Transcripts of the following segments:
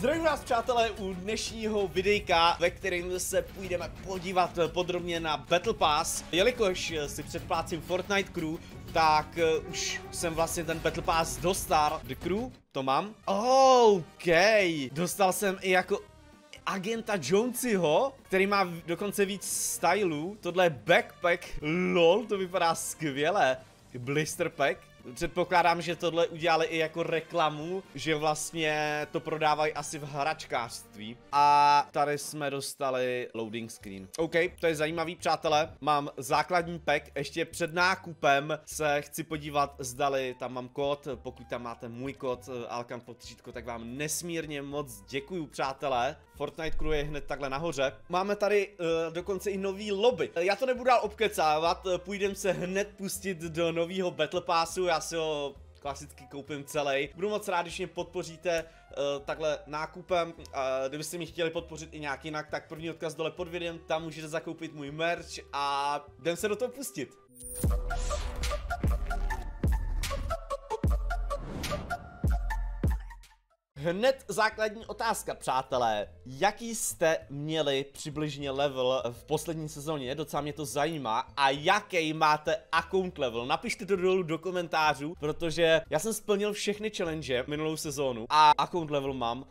Zdravím vás, přátelé, u dnešního videjka, ve kterém se půjdeme podívat podrobně na Battle Pass. Jelikož si předplácím Fortnite Crew, tak už jsem vlastně ten Battle Pass dostal. The Crew, to mám. OK, dostal jsem i jako agenta Jonesyho, který má dokonce víc stylů. Tohle je backpack, lol, to vypadá skvěle. Blister pack. Předpokládám, že tohle udělali i jako reklamu, že vlastně to prodávají asi v hračkářství. A tady jsme dostali loading screen. OK, to je zajímavý, přátelé. Mám základní pack, ještě před nákupem se chci podívat, zdali tam mám kód. Pokud tam máte můj kód Alkan Potřítko, tak vám nesmírně moc děkuju, přátelé. Fortnite Crew je hned takhle nahoře. Máme tady dokonce i nový lobby. Já to nebudu dál obkecávat, půjdem se hned pustit do nového Battle Passu. Já si ho klasicky koupím celý. Budu moc rád, když mě podpoříte takhle nákupem. Kdybyste mi chtěli podpořit i nějak jinak, tak první odkaz dole pod videem, tam můžete zakoupit můj merch a jdem se do toho pustit. Hned základní otázka, přátelé. Jaký jste měli přibližně level v poslední sezóně? Docela mě to zajímá. A jaký máte account level? Napište to dolů do komentářů, protože já jsem splnil všechny challenge minulou sezónu a account level mám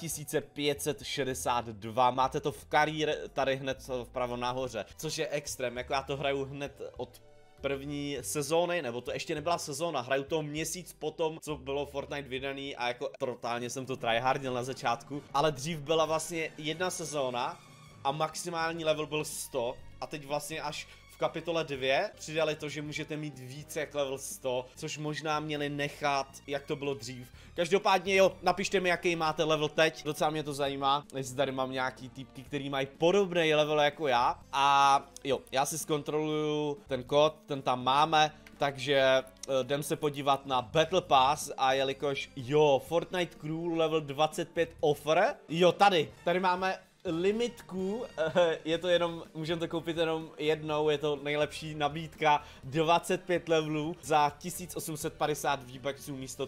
2562. Máte to v kariéře tady hned vpravo nahoře, což je extrém. Jako já to hraju hned od první sezóny, nebo to ještě nebyla sezóna, hraju to měsíc potom, co bylo Fortnite vydaný a jako totálně jsem to tryhardil na začátku, ale dřív byla vlastně jedna sezóna a maximální level byl 100 a teď vlastně až v kapitole 2 přidali to, že můžete mít více jak level 100, což možná měli nechat, jak to bylo dřív. Každopádně jo, napište mi, jaký máte level teď, docela mě to zajímá, jestli tady mám nějaký týpky, který mají podobný level jako já. A jo, já si zkontroluju ten kód, ten tam máme, takže jdem se podívat na Battle Pass a jelikož jo, Fortnite Crew level 25 offer, jo tady máme limitku, je to jenom, můžeme to koupit jenom jednou, je to nejlepší nabídka, 25 levelů za 1850 V-Bucksů místo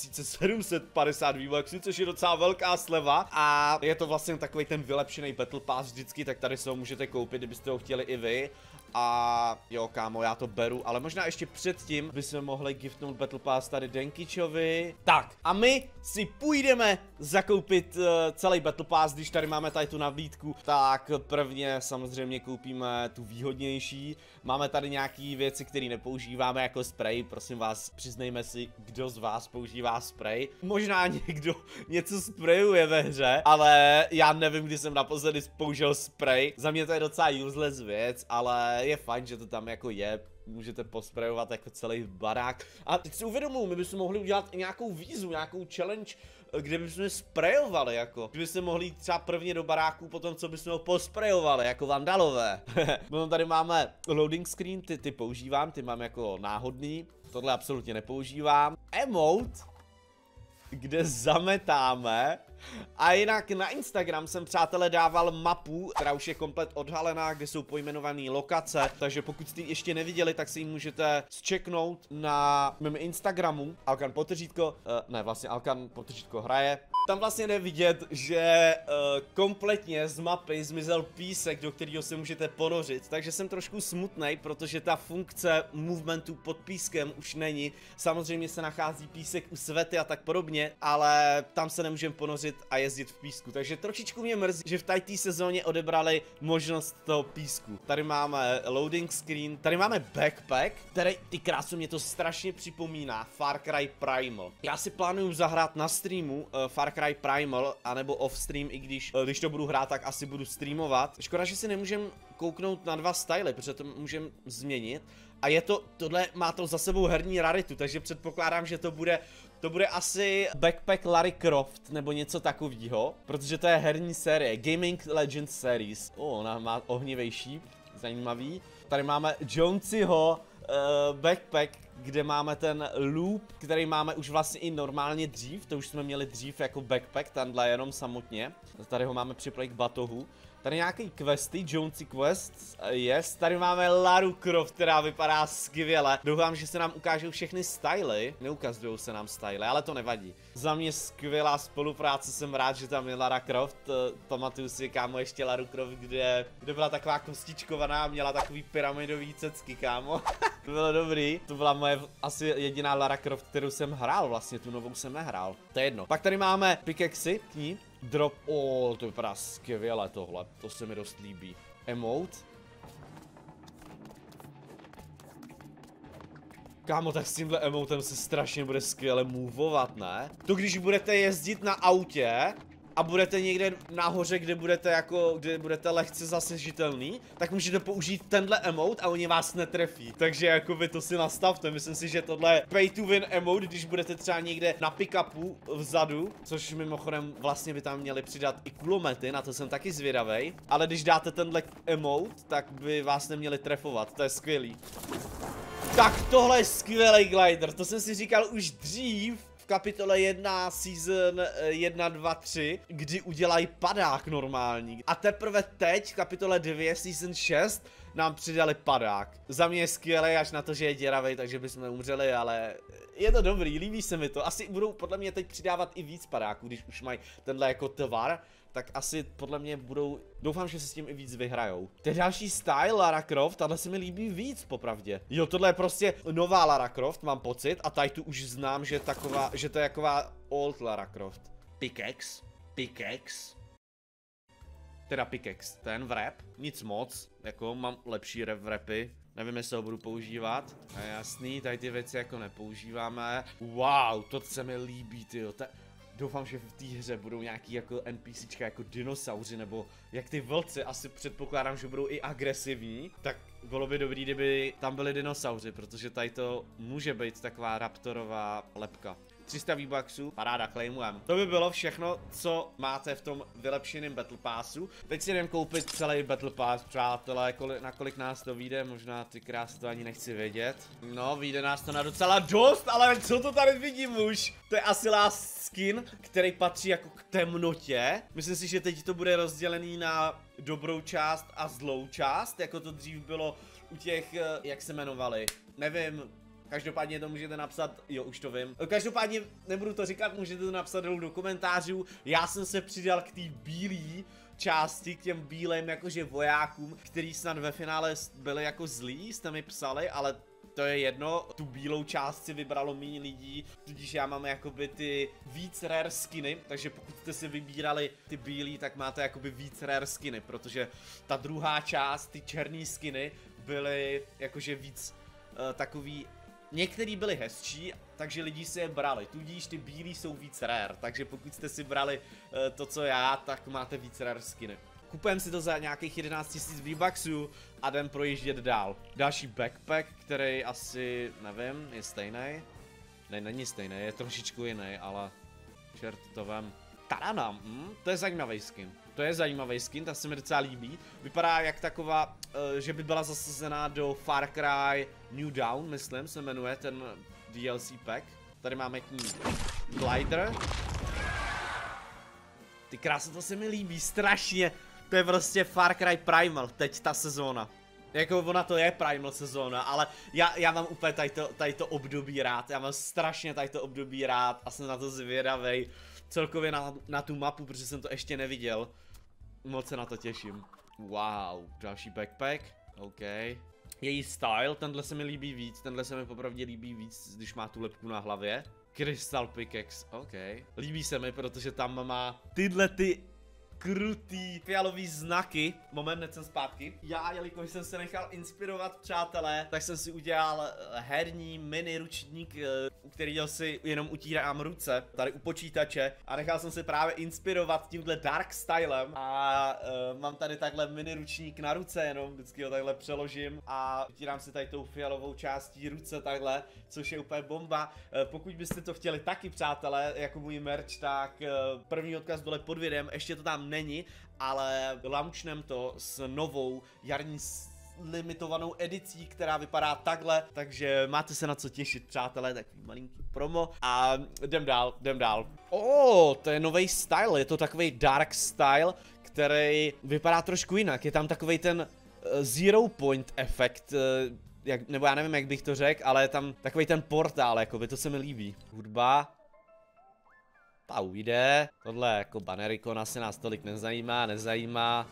3750 V-Bucksů, což je docela velká sleva a je to vlastně takový ten vylepšený Battle Pass vždycky, tak tady se ho můžete koupit, kdybyste ho chtěli i vy. A jo, kámo, já to beru, ale možná ještě předtím bychom mohli giftnout Battle Pass tady Denkičovi. Tak, a my si půjdeme zakoupit celý Battle Pass, když tady máme tady tu nabídku, tak prvně samozřejmě koupíme tu výhodnější. Máme tady nějaký věci, které nepoužíváme jako spray, prosím vás, přiznejme si, kdo z vás používá spray. Možná někdo něco sprayuje ve hře, ale já nevím, kdy jsem naposledy použil spray. Za mě to je docela useless věc, ale je fajn, že to tam jako je, můžete posprejovat jako celý barák. A teď si uvědomuji, my bychom mohli udělat i nějakou výzvu, nějakou challenge, kde bychom sprejovali jako. Kdybyste mohli jít třeba prvně do baráku, potom co bychom ho posprejovali, jako vandalové. Potom tady máme loading screen, ty používám, ty mám jako náhodný. Tohle absolutně nepoužívám. Emote, kde zametáme. A jinak na Instagram jsem, přátelé, dával mapu, která už je komplet odhalená, kde jsou pojmenované lokace, takže pokud jste ji ještě neviděli, tak si ji můžete zčeknout na mém Instagramu, Alkan Potržítko, ne, vlastně Alkan Potržítko hraje. Tam vlastně jde vidět, že kompletně z mapy zmizel písek, do kterého se můžete ponořit, takže jsem trošku smutnej, protože ta funkce movementu pod pískem už není. Samozřejmě se nachází písek u svety a tak podobně, ale tam se nemůžeme ponořit a jezdit v písku, takže trošičku mě mrzí, že v té sezóně odebrali možnost toho písku. Tady máme loading screen, tady máme backpack, který, ty krásu, mě to strašně připomíná Far Cry Primal. Já si plánuju zahrát na streamu Far Cry Primal, anebo off stream, i když to budu hrát, tak asi budu streamovat. Škoda, že si nemůžem kouknout na dva styly, protože to můžem změnit. A je to, tohle má to za sebou herní raritu, takže předpokládám, že to bude asi Backpack Lara Croft nebo něco takového, protože to je herní série, Gaming Legends Series. Ona má ohnivý šíp, zajímavý. Tady máme Jonesyho backpack, kde máme ten loop, který máme už vlastně i normálně dřív, to už jsme měli dřív jako backpack, tenhle jenom samotně. Tady ho máme připojený k batohu. Tady nějaký questy, Jonesy Quest, yes. Tady máme Laru Croft, která vypadá skvěle. Doufám, že se nám ukážou všechny styly. Neukazují se nám styly, ale to nevadí. Za mě skvělá spolupráce, jsem rád, že tam je Lara Croft. Pamatuju si, kámo, ještě Laru Croft, kde byla taková kostičkovaná a měla takový pyramidový cecky, kámo. To bylo dobrý. To byla moje asi jediná Lara Croft, kterou jsem hrál, vlastně tu novou jsem nehrál. To je jedno. Pak tady máme pickaxy, drop, to vypadá skvěle tohle, to se mi dost líbí. Emote. Kámo, tak s tímhle emotem se strašně bude skvěle moveovat, ne? To když budete jezdit na autě a budete někde nahoře, kde budete lehce zasežitelný, tak můžete použít tenhle emote a oni vás netrefí. Takže jako vy to si nastavte, myslím si, že tohle pay to win emote, když budete třeba někde na pick-upu vzadu, což mimochodem vlastně by tam měli přidat i kulomety, na to jsem taky zvědavej, ale když dáte tenhle emote, tak by vás neměli trefovat, to je skvělý. Tak tohle je skvělý glider, to jsem si říkal už dřív, v kapitole 1 season 1, 2, 3, kdy udělají padák normální. A teprve teď v kapitole 2 season 6 nám přidali padák. Za mě je skvělý, až na to, že je děravej, takže bychom umřeli, ale je to dobrý, líbí se mi to. Asi budou podle mě teď přidávat i víc padáků, když už mají tenhle jako tvar. Tak asi podle mě budou, doufám, že se s tím i víc vyhrajou. To je další style Lara Croft, tahle se mi líbí víc, popravdě. Jo, tohle je prostě nová Lara Croft, mám pocit, a tady tu už znám, že to je taková old Lara Croft. Pickaxe. Teda pickaxe, ten wrap, nic moc, jako mám lepší wrapy. Nevím, jestli ho budu používat. A jasný, tady ty věci jako nepoužíváme. Wow, to se mi líbí, tyjo. Doufám, že v té hře budou nějaký jako NPCčka jako dinosauři, nebo jak ty vlci, asi předpokládám, že budou i agresivní. Tak bylo by dobrý, kdyby tam byli dinosauři, protože tady to může být taková raptorová lepka. 300 V-Bucksů, paráda, claimujem. To by bylo všechno, co máte v tom vylepšeném Battle Passu. Teď si jdem koupit celý Battle Pass, přátelé, na kolik nás to vyjde, možná ty krásy to ani nechci vědět. No, vyjde nás to na docela dost, ale co to tady vidím už? To je asi last skin, který patří jako k temnotě. Myslím si, že teď to bude rozdělený na dobrou část a zlou část, jako to dřív bylo u těch, jak se jmenovali, nevím. Každopádně to můžete napsat, jo, už to vím. Každopádně nebudu to říkat, můžete to napsat dolů do komentářů. Já jsem se přidal k té bílé části, k těm bílým jakože vojákům, který snad ve finále byli jako zlí, jste mi psali, ale to je jedno, tu bílou část si vybralo méně lidí, tudíž já mám jakoby ty víc rare skiny, takže pokud jste si vybírali ty bílý, tak máte jakoby víc rare skiny, protože ta druhá část, ty černý skiny, byly jakože víc takový. Některý byly hezčí, takže lidi si je brali, tudíž ty bílí jsou víc rare, takže pokud jste si brali to co já, tak máte víc rare skiny. Kupujeme si to za nějakých 11 000 V-Bucksů a jdem projíždět dál. Další backpack, který asi, nevím, je stejný. Ne, není stejný, je trošičku jiný, ale čert to vem. Tadana, to je zajímavý skin. To je zajímavý skin, ta se mi docela líbí. Vypadá jak taková, že by byla zasazená do Far Cry New Dawn, myslím, se jmenuje ten DLC pack. Tady máme k ní glider. Ty krásy, to se mi líbí strašně. To je prostě Far Cry Primal, teď ta sezóna. Jako ona to je Primal sezóna, ale já mám úplně tady to období rád. Já mám strašně tady to období rád a jsem na to zvědavej. Celkově na tu mapu, protože jsem to ještě neviděl. Moc se na to těším. Wow, další backpack, OK. Její style, tenhle se mi líbí víc, tenhle se mi popravdě líbí víc, když má tu lepku na hlavě. Crystal Pickaxe, OK. Líbí se mi, protože tam má tyhle ty krutý fialový znaky. Moment, hned jsem zpátky. Já, jelikož jsem se nechal inspirovat, přátelé, tak jsem si udělal herní mini ručník, u kterého si jenom utírám ruce, tady u počítače, a nechal jsem se právě inspirovat tímhle dark stylem a mám tady takhle mini ručník na ruce, jenom vždycky ho takhle přeložím a utírám si tady tou fialovou částí ruce takhle, což je úplně bomba. Pokud byste to chtěli taky, přátelé, jako můj merch, tak první odkaz dole pod videem, ještě to tam není, ale launchnem to s novou jarní limitovanou edicí, která vypadá takhle, takže máte se na co těšit, přátelé, takový malinký promo a jdem dál. To je nový style, je to takový dark style, který vypadá trošku jinak, je tam takový ten zero point efekt, nebo já nevím, jak bych to řekl, ale je tam takový ten portál, jakoby, to se mi líbí. Hudba. Ta ujde. Tohle jako Bannericon asi nás tolik nezajímá.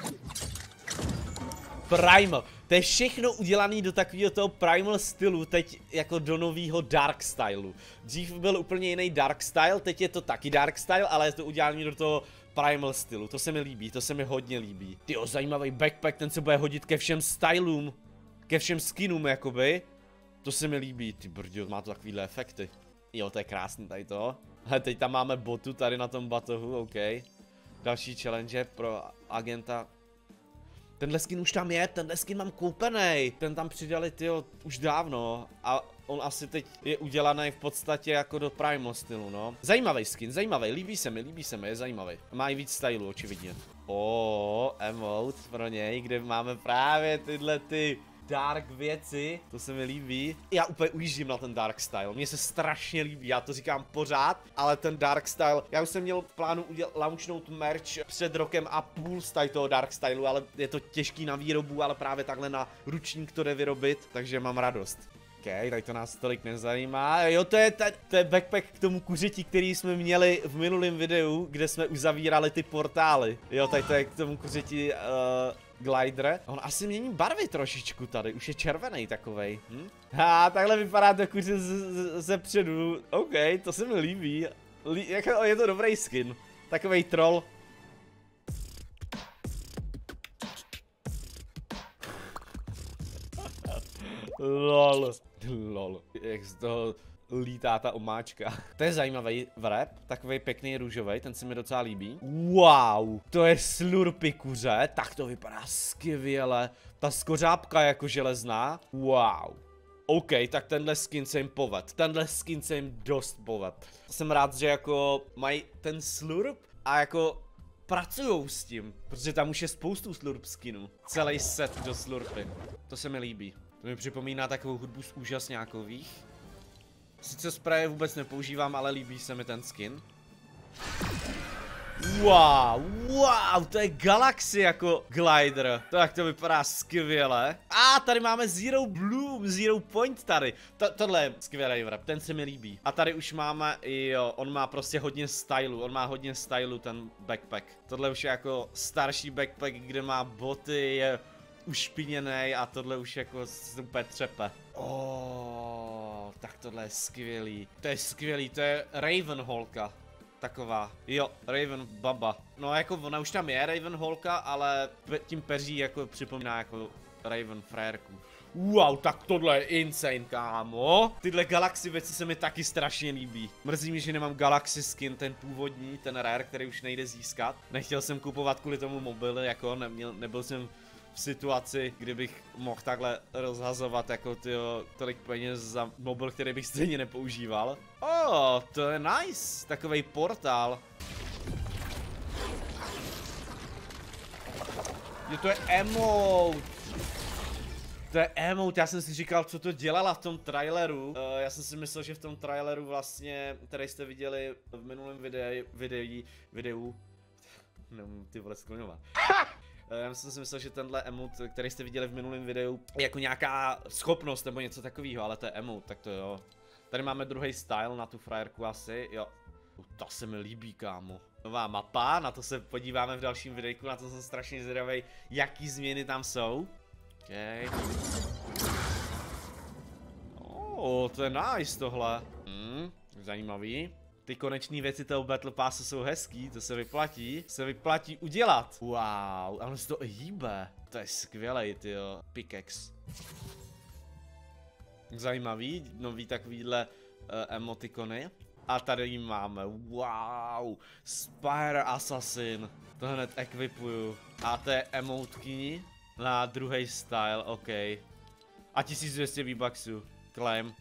Primal. To je všechno udělané do takového toho primal stylu, teď jako do nového dark stylu. Dřív byl úplně jiný dark style, teď je to taky dark style, ale je to udělané do toho primal stylu. To se mi líbí, to se mi hodně líbí. Tyjo, zajímavý backpack, ten se bude hodit ke všem stylům. Ke všem skinům, jakoby. To se mi líbí, ty brďo, má to takovýhle efekty. Jo, to je krásný tady to. Ale teď tam máme botu tady na tom batohu, OK. Další challenge pro agenta. Tenhle skin už tam je, tenhle skin mám koupený. Ten tam přidali, tyjo, už dávno. A on asi teď je udělaný v podstatě jako do primal stylu, no. Zajímavý skin, zajímavý, líbí se mi, je zajímavý. Má i víc stylu, očividně. Emote pro něj, kde máme právě tyhle ty dark věci, to se mi líbí. Já úplně ujíždím na ten dark style, mně se strašně líbí, já to říkám pořád, ale ten dark style, já už jsem měl v plánu launchnout merch před rokem a půl z toho dark stylu, ale je to těžký na výrobu, ale právě takhle na ručník to jde vyrobit, takže mám radost. OK, tady to nás tolik nezajímá. Jo, to je backpack k tomu kuřeti, který jsme měli v minulém videu, kde jsme uzavírali ty portály. Jo, tady to je k tomu kuřeti glider. On asi mění barvy trošičku tady, už je červený takovej. Takhle vypadá to kuře ze předu. OK, to se mi líbí. Jako je to dobrý skin. Takovej troll. Lol. Jak z toho lítá ta omáčka. To je zajímavý wrap, takový pěkný růžový, ten se mi docela líbí. Wow, to je slurpy kuře, tak to vypadá skvěle. Ta skořápka je jako železná. Wow. OK, tak tenhle skin se jim poved. Tenhle skin se jim dost poved. Jsem rád, že jako mají ten slurp a jako pracujou s tím, protože tam už je spoustu slurp skinů. Celý set do slurpy. To se mi líbí. To mi připomíná takovou hudbu z úžasňákových. Sice spreje vůbec nepoužívám, ale líbí se mi ten skin. Wow, to je Galaxy jako glider. Tak to vypadá skvěle. Tady máme Zero Bloom, Zero Point tady. Tohle je skvělý wrap, ten se mi líbí. A tady už máme, jo, on má prostě hodně stylu, ten backpack. Tohle už je jako starší backpack, kde má boty, je ušpiněnej a tohle už jako super třepe. Tak tohle je skvělý. To je Ravenholka. Taková, jo, Raven baba. No jako ona už tam je Ravenholka, ale tím peří jako připomíná jako Raven frérku. Wow, tak tohle je insane, kámo. Tyhle Galaxy věci se mi taky strašně líbí. Mrzí mě, že nemám Galaxy skin, ten původní, ten rare, který už nejde získat. Nechtěl jsem kupovat kvůli tomu mobily, jako nebyl jsem v situaci, kdybych mohl takhle rozhazovat jako tolik peněz za mobil, který bych stejně nepoužíval. To je nice, takovej portál. Jo, to je emote. To je emote, já jsem si říkal, co to dělala v tom traileru. Já jsem si myslel, že v tom traileru vlastně, který jste viděli v minulém videu. Nemůžu ty vole skloňovat. Já jsem si myslel, že tenhle emote, který jste viděli v minulém videu, je jako nějaká schopnost nebo něco takového, ale to je emote, tak to jo. Tady máme druhý style na tu frajerku asi, jo. To se mi líbí, kámo. Nová mapa, na to se podíváme v dalším videjku, na to jsem strašně zvědavý, jaký změny tam jsou. Okay. To je nice tohle. Zajímavý. Ty koneční věci toho Battle Passu jsou hezký, to se vyplatí udělat. Wow, a ono se to hýbe. To je skvělej, tyjo. Pickaxe. Zajímavý, nový takovýhle emotikony. A tady máme, wow, Spire Assassin. To hned equipuju. A to je emotky na druhý style, OK. A 1200 V-Bucksů, claim.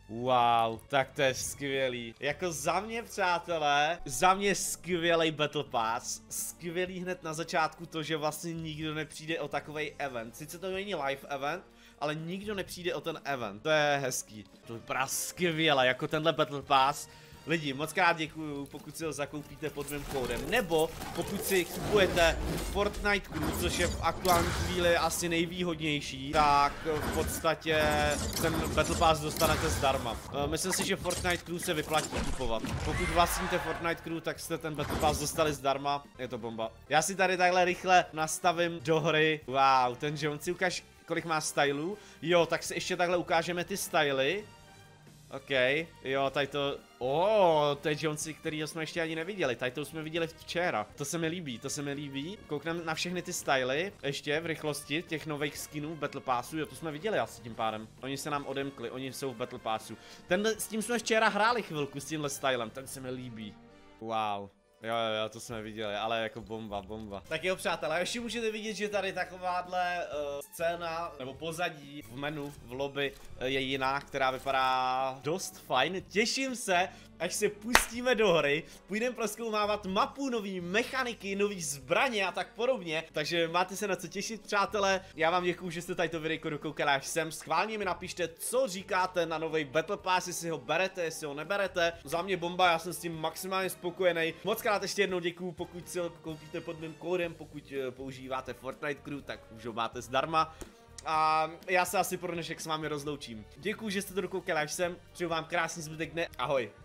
Wow, tak to je skvělý. Jako za mě, přátelé, za mě skvělý Battle Pass. Skvělý hned na začátku to, že vlastně nikdo nepřijde o takovej event. Sice to není live event, ale nikdo nepřijde o ten event. To je hezký. To vypadá skvěle, jako tenhle Battle Pass. Lidi, moc krát děkuju, pokud si ho zakoupíte pod mým kódem, nebo pokud si kupujete Fortnite Crew, což je v aktuální chvíli asi nejvýhodnější, tak v podstatě ten Battle Pass dostanete zdarma. Myslím si, že Fortnite Crew se vyplatí kupovat. Pokud vlastníte Fortnite Crew, tak jste ten Battle Pass dostali zdarma, je to bomba. Já si tady takhle rychle nastavím do hry. Wow, ten Jones si ukáž, kolik má stylů. Jo, tak si ještě takhle ukážeme ty styly. OK, jo, tady to... to je Jonesy, kterýho jsme ještě ani neviděli, tady to jsme viděli včera. To se mi líbí, to se mi líbí. Koukneme na všechny ty styly, ještě v rychlosti těch nových skinů v Battle Passu, jo, to jsme viděli asi tím pádem. Oni se nám odemkli, oni jsou v Battle Passu. S tím jsme včera hráli chvilku, s tímhle stylem, ten se mi líbí. Wow. Jo, to jsme viděli, ale jako bomba. Tak jo, přátelé, ještě můžete vidět, že tady takováhle scéna, nebo pozadí v menu, v lobby je jiná, která vypadá dost fajn. Těším se, až se pustíme do hry, půjdeme prozkoumávat mapu, nový mechaniky, nový zbraně a tak podobně. Takže máte se na co těšit, přátelé. Já vám děkuju, že jste tady to videjko dokoukali až sem. Schválně mi napište, co říkáte na nový Battle Pass, jestli ho berete, jestli ho neberete. Za mě bomba, já jsem s tím maximálně spokojený. Moc krát ještě jednou děkuju, pokud si ho koupíte pod mým kódem, pokud používáte Fortnite Crew, tak už ho máte zdarma. A já se asi pro dnešek s vámi rozloučím. Děkuju, že jste to dokoukali až sem, přeju vám krásný zbytek dne, ahoj.